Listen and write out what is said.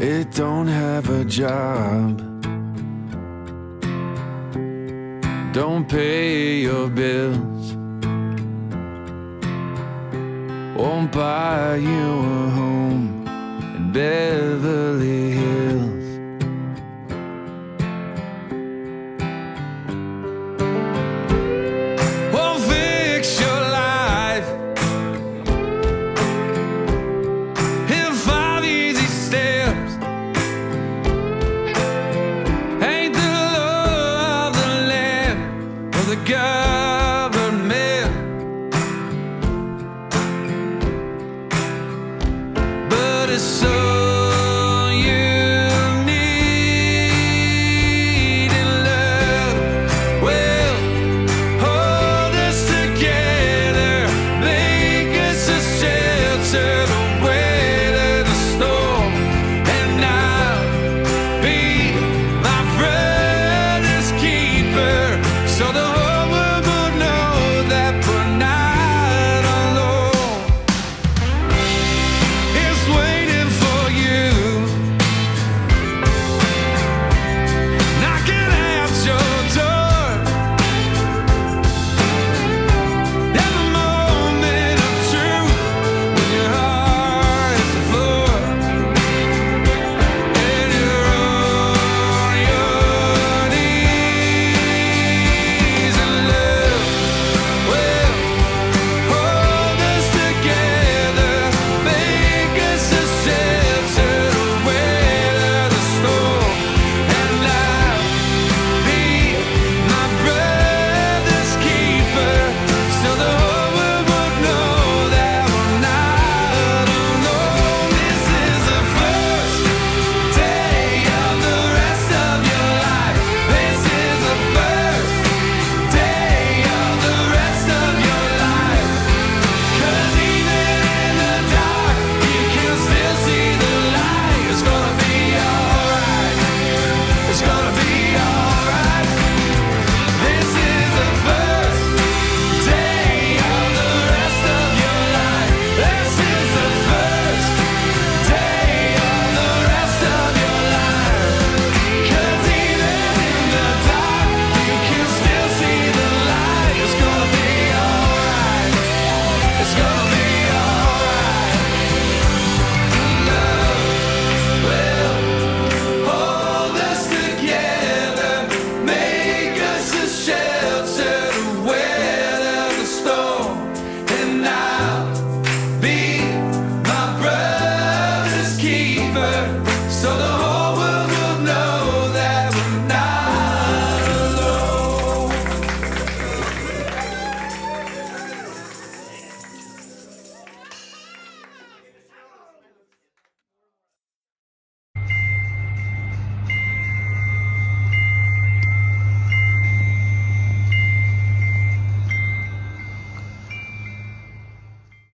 it don't have a job, don't pay your bills, won't buy you a home in Beverly Hills. Won't fix your life in 5 easy steps. Ain't the law of the land or the government, but it's so